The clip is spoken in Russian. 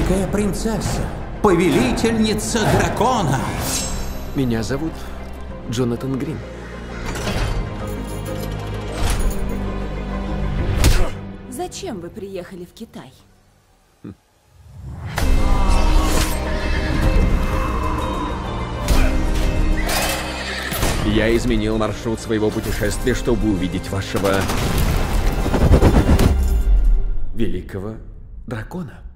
великая принцесса, повелительница дракона. Меня зовут Джонатан Грин. Зачем вы приехали в Китай? Я изменил маршрут своего путешествия, чтобы увидеть вашего великого дракона.